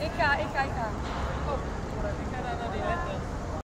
Ik ga. Oh, ik ga dan naar die letter.